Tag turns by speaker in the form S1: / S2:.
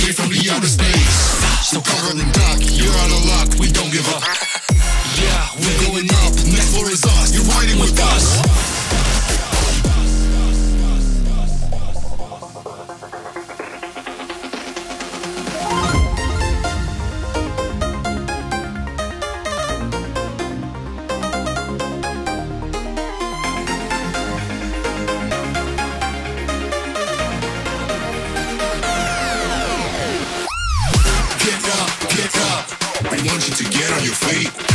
S1: straight from the outer space. So cover and duck, you're out of luck, we don't give up. Yeah, we're going up, next floor is us, you're riding with us. Get up, I want you to get on your feet.